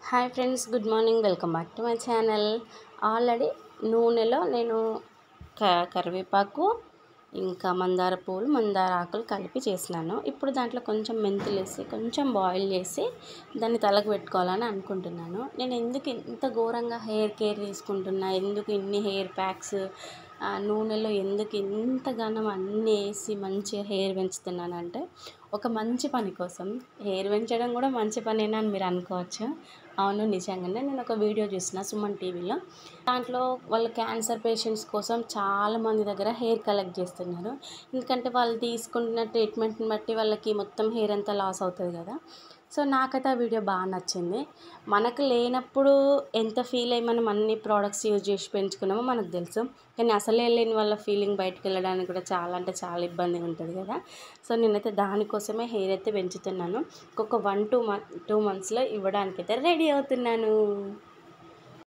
Hi friends, good morning. Welcome back to my channel. Already నూనెలో నేను కరివేపాకు ఇంకా మందార పూలు, మందార ఆకులు కలిపి చేసినాను. ఇప్పుడు దాంట్లో కొంచెం మెంతులు వేసి కొంచెం బాయిల్ చేసి దాన్ని తలకు పెట్టుకోవాలని అనుకుంటున్నాను. నేను ఎందుకు ఇంత ఘోరంగా హెయిర్ కేర్ తీసుకుంటున్నా, ఎందుకు ఇన్ని హెయిర్ ప్యాక్స్ నూనెలో ఎందుకు ఇంతగానం అన్నీ వేసి మంచిగా హెయిర్ పెంచుతున్నానంటే ఒక మంచి పని కోసం. హెయిర్ పెంచడం కూడా మంచి పనేనా అని మీరు అనుకోవచ్చు. అవును, నిజంగానే నేను ఒక వీడియో చూసిన సుమన్ టీవీలో. దాంట్లో వాళ్ళు క్యాన్సర్ పేషెంట్స్ కోసం చాలామంది దగ్గర హెయిర్ కలెక్ట్ చేస్తున్నారు. ఎందుకంటే వాళ్ళు తీసుకుంటున్న ట్రీట్మెంట్ని బట్టి వాళ్ళకి మొత్తం హెయిర్ అంతా లాస్ అవుతుంది కదా. సో నాకైతే ఆ వీడియో బాగా నచ్చింది. మనకు లేనప్పుడు ఎంత ఫీల్ అయ్యి మనం అన్ని ప్రోడక్ట్స్ యూజ్ చేసి పెంచుకున్నామో మనకు తెలుసు. కానీ అసలే లేని వాళ్ళ ఫీలింగ్ బయటకు వెళ్ళడానికి కూడా చాలా అంటే చాలా ఇబ్బందిగా ఉంటుంది కదా. సో నేనైతే దానికోసమే హెయిర్ అయితే పెంచుతున్నాను. ఇంకొక 2 మంత్స్లో ఇవ్వడానికైతే రెడీ అవుతున్నాను.